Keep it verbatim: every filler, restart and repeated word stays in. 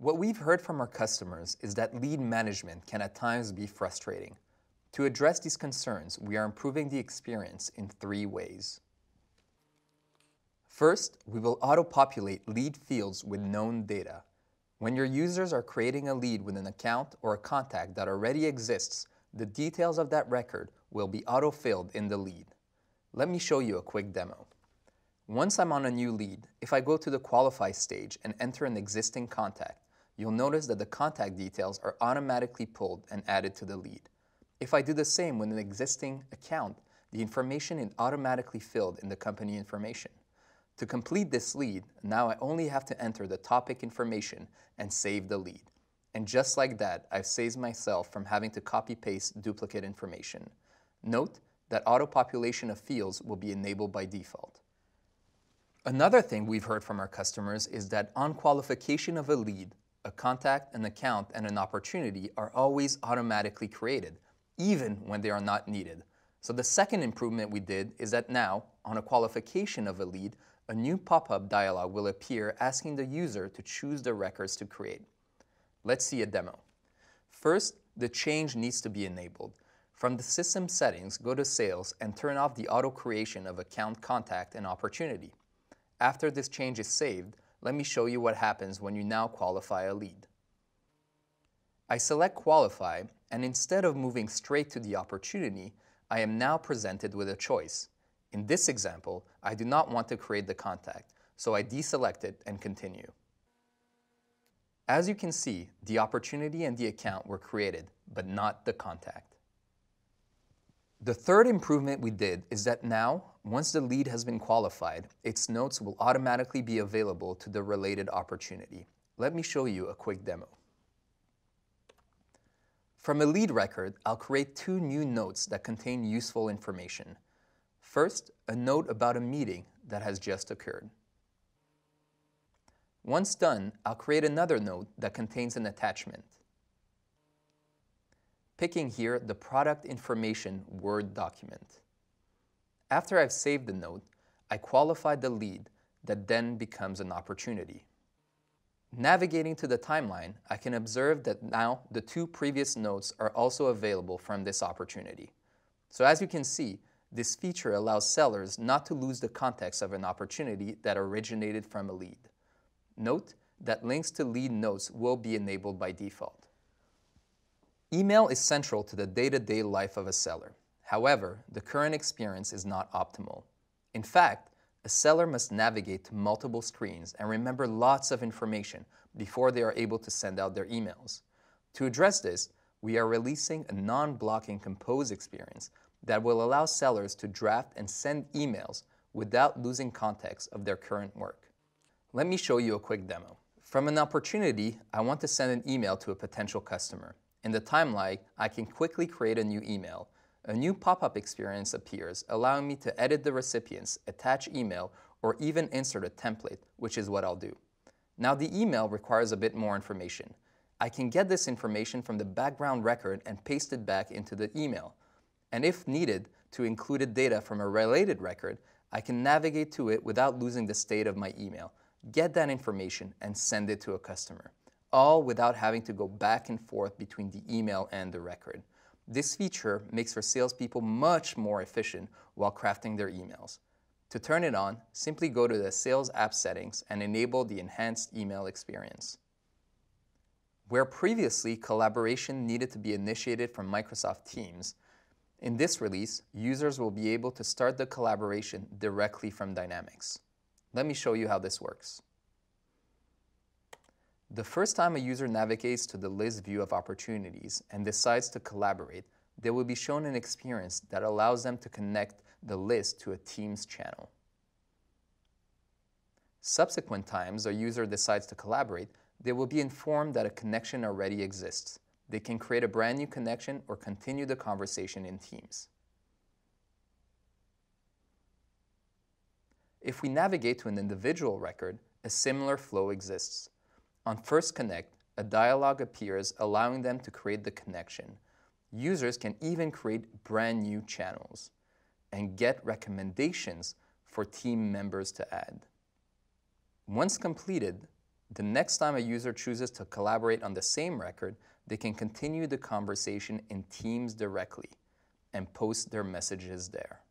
What we've heard from our customers is that lead management can at times be frustrating. To address these concerns, we are improving the experience in three ways. First, we will auto-populate lead fields with known data. When your users are creating a lead with an account or a contact that already exists, the details of that record will be auto-filled in the lead. Let me show you a quick demo. Once I'm on a new lead, if I go to the qualify stage and enter an existing contact, you'll notice that the contact details are automatically pulled and added to the lead. If I do the same with an existing account, the information is automatically filled in the company information. To complete this lead, now I only have to enter the topic information and save the lead. And just like that, I've saved myself from having to copy-paste duplicate information. Note that auto-population of fields will be enabled by default. Another thing we've heard from our customers is that on qualification of a lead, a contact, an account, and an opportunity are always automatically created, even when they are not needed. So the second improvement we did is that now, on a qualification of a lead, a new pop-up dialog will appear asking the user to choose the records to create. Let's see a demo. First, the change needs to be enabled. From the system settings, go to Sales and turn off the auto creation of account, contact, and opportunity. After this change is saved, let me show you what happens when you now qualify a lead. I select Qualify, and instead of moving straight to the opportunity, I am now presented with a choice. In this example, I do not want to create the contact, so I deselect it and continue. As you can see, the opportunity and the account were created, but not the contact. The third improvement we did is that now, once the lead has been qualified, its notes will automatically be available to the related opportunity. Let me show you a quick demo. From a lead record, I'll create two new notes that contain useful information. First, a note about a meeting that has just occurred. Once done, I'll create another note that contains an attachment. Picking here the product information Word document. After I've saved the note, I qualify the lead that then becomes an opportunity. Navigating to the timeline, I can observe that now the two previous notes are also available from this opportunity. So as you can see, this feature allows sellers not to lose the context of an opportunity that originated from a lead. Note that links to lead notes will be enabled by default. Email is central to the day-to-day life of a seller. However, the current experience is not optimal. In fact, a seller must navigate to multiple screens and remember lots of information before they are able to send out their emails. To address this, we are releasing a non-blocking compose experience that will allow sellers to draft and send emails without losing context of their current work. Let me show you a quick demo. From an opportunity, I want to send an email to a potential customer. In the timeline, I can quickly create a new email. A new pop-up experience appears, allowing me to edit the recipients, attach email, or even insert a template, which is what I'll do. Now the email requires a bit more information. I can get this information from the background record and paste it back into the email. And if needed, to include data from a related record, I can navigate to it without losing the state of my email, get that information, and send it to a customer, all without having to go back and forth between the email and the record. This feature makes for salespeople much more efficient while crafting their emails. To turn it on, simply go to the Sales App settings and enable the enhanced email experience. Where previously collaboration needed to be initiated from Microsoft Teams, in this release, users will be able to start the collaboration directly from Dynamics. Let me show you how this works. The first time a user navigates to the list view of opportunities and decides to collaborate, they will be shown an experience that allows them to connect the list to a Teams channel. Subsequent times a user decides to collaborate, they will be informed that a connection already exists. They can create a brand new connection or continue the conversation in Teams. If we navigate to an individual record, a similar flow exists. On First Connect, a dialog appears allowing them to create the connection. Users can even create brand new channels and get recommendations for team members to add. Once completed, The next time a user chooses to collaborate on the same record, they can continue the conversation in Teams directly and post their messages there.